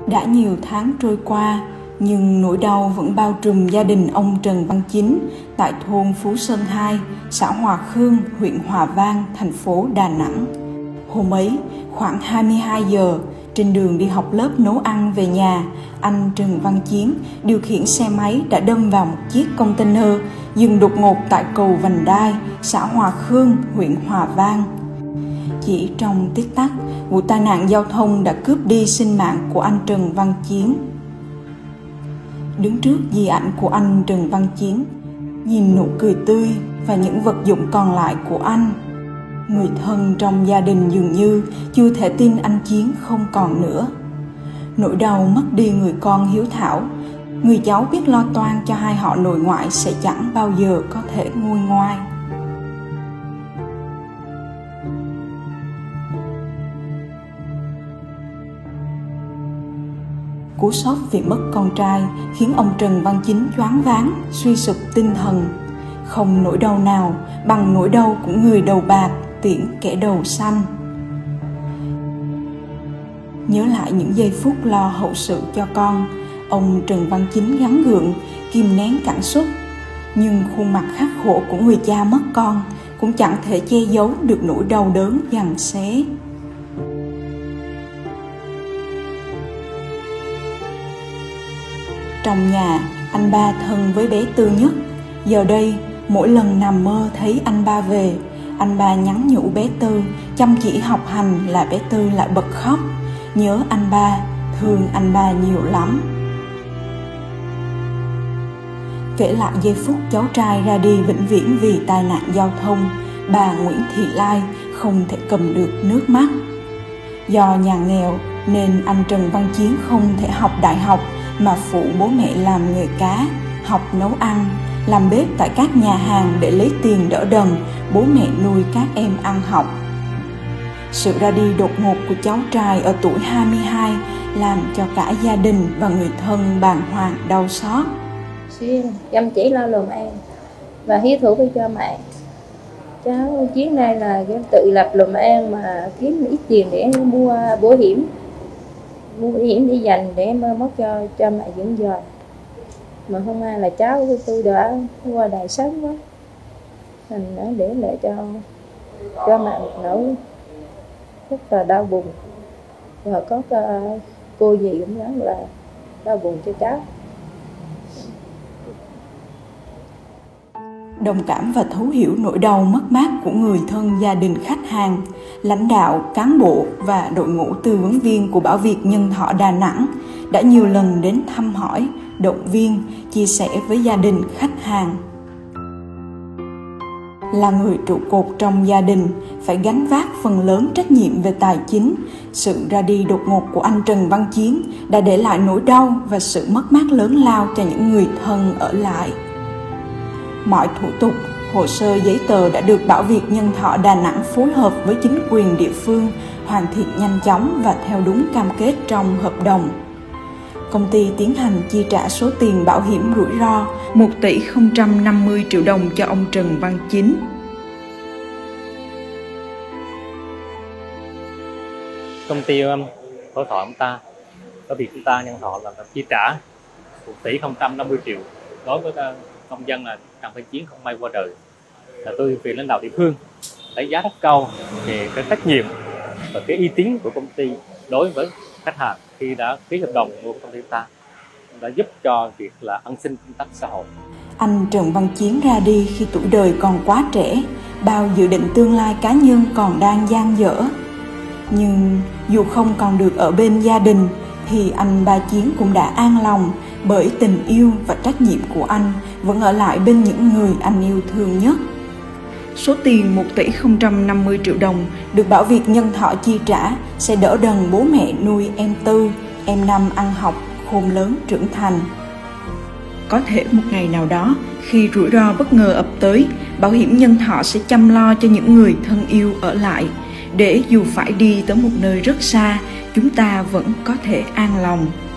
Đã nhiều tháng trôi qua, nhưng nỗi đau vẫn bao trùm gia đình ông Trần Văn Chính tại thôn Phú Sơn 2, xã Hòa Khương, huyện Hòa Vang, thành phố Đà Nẵng. Hôm ấy, khoảng 22 giờ, trên đường đi học lớp nấu ăn về nhà, anh Trần Văn Chiến điều khiển xe máy đã đâm vào một chiếc container dừng đột ngột tại cầu Vành Đai, xã Hòa Khương, huyện Hòa Vang. Chỉ trong tích tắc, vụ tai nạn giao thông đã cướp đi sinh mạng của anh Trần Văn Chiến. Đứng trước di ảnh của anh Trần Văn Chiến, nhìn nụ cười tươi và những vật dụng còn lại của anh, người thân trong gia đình dường như chưa thể tin anh Chiến không còn nữa. Nỗi đau mất đi người con hiếu thảo, người cháu biết lo toan cho hai họ nội ngoại sẽ chẳng bao giờ có thể nguôi ngoai. Cú sốc vì mất con trai khiến ông Trần Văn Chính choáng váng, suy sụp tinh thần. Không nỗi đau nào bằng nỗi đau của người đầu bạc tiễn kẻ đầu xanh. Nhớ lại những giây phút lo hậu sự cho con, ông Trần Văn Chính gắng gượng, kìm nén cảm xúc. Nhưng khuôn mặt khắc khổ của người cha mất con cũng chẳng thể che giấu được nỗi đau đớn giằng xé. Trong nhà, anh ba thân với bé Tư nhất. Giờ đây, mỗi lần nằm mơ thấy anh ba về, anh ba nhắn nhủ bé Tư chăm chỉ học hành là bé Tư lại bật khóc. Nhớ anh ba, thương anh ba nhiều lắm. Kể lại giây phút cháu trai ra đi vĩnh viễn vì tai nạn giao thông, bà Nguyễn Thị Lai không thể cầm được nước mắt. Do nhà nghèo nên anh Trần Văn Chiến không thể học đại học mà phụ bố mẹ làm nghề cá, học nấu ăn, làm bếp tại các nhà hàng để lấy tiền đỡ đần bố mẹ nuôi các em ăn học. Sự ra đi đột ngột của cháu trai ở tuổi 22 làm cho cả gia đình và người thân bàng hoàng đau xót. Xuyên chăm chỉ lo làm ăn và hiếu thảo với cho mẹ. Cháu Chiến này là tự lập làm ăn mà kiếm ít tiền để mua bảo hiểm để dành để mơ mốt cho mẹ dưỡng già. Mà hôm nay là cháu của tôi đã qua đời sớm quá, thành đã để lại cho mẹ một nỗi rất là đau buồn, và có cô gì cũng rất là đau buồn cho cháu. Đồng cảm và thấu hiểu nỗi đau mất mát của người thân gia đình khách hàng, lãnh đạo, cán bộ và đội ngũ tư vấn viên của Bảo Việt Nhân Thọ Đà Nẵng đã nhiều lần đến thăm hỏi, động viên, chia sẻ với gia đình khách hàng. Là người trụ cột trong gia đình, phải gánh vác phần lớn trách nhiệm về tài chính, sự ra đi đột ngột của anh Trần Văn Chiến đã để lại nỗi đau và sự mất mát lớn lao cho những người thân ở lại. Mọi thủ tục, hồ sơ giấy tờ đã được Bảo Việt Nhân Thọ Đà Nẵng phối hợp với chính quyền địa phương hoàn thiện nhanh chóng và theo đúng cam kết trong hợp đồng. Công ty tiến hành chi trả số tiền bảo hiểm rủi ro 1 tỷ 050 triệu đồng cho ông Trần Văn Chính. Công ty phẫu thuật chúng ta, Bảo Việt chúng ta Nhân Thọ là chi trả 1 tỷ 050 triệu đối với công dân là Trần Văn Chiến không may qua đời. Là tôi vì lãnh đạo địa phương đánh giá rất cao về cái trách nhiệm và cái uy tín của công ty đối với khách hàng khi đã ký hợp đồng của công ty ta, đã giúp cho việc là an sinh công tác xã hội. Anh Trần Văn Chiến ra đi khi tuổi đời còn quá trẻ, bao dự định tương lai cá nhân còn đang dang dở. Nhưng dù không còn được ở bên gia đình thì anh ba Chiến cũng đã an lòng, bởi tình yêu và trách nhiệm của anh vẫn ở lại bên những người anh yêu thương nhất. Số tiền 1 tỷ 050 triệu đồng được Bảo Việt Nhân Thọ chi trả sẽ đỡ đần bố mẹ nuôi em Tư, em Năm ăn học, khôn lớn trưởng thành. Có thể một ngày nào đó, khi rủi ro bất ngờ ập tới, Bảo hiểm Nhân Thọ sẽ chăm lo cho những người thân yêu ở lại, để dù phải đi tới một nơi rất xa, chúng ta vẫn có thể an lòng.